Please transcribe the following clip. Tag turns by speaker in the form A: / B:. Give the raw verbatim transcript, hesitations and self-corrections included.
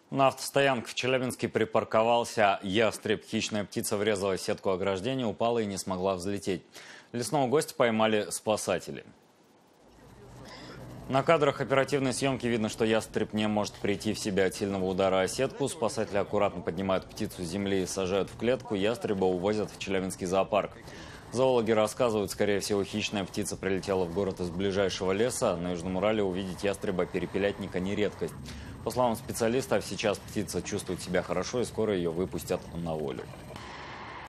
A: На автостоянке в Челябинске припарковался ястреб. Хищная птица врезалась в сетку ограждения, упала и не смогла взлететь. Лесного гостя поймали спасатели. На кадрах оперативной съемки видно, что ястреб не может прийти в себя от сильного удара о сетку. Спасатели аккуратно поднимают птицу с земли и сажают в клетку. Ястреба увозят в Челябинский зоопарк. Зоологи рассказывают, скорее всего, хищная птица прилетела в город из ближайшего леса. На Южном Урале увидеть ястреба-перепелятника не редкость. По словам специалистов, сейчас птица чувствует себя хорошо и скоро ее выпустят на волю.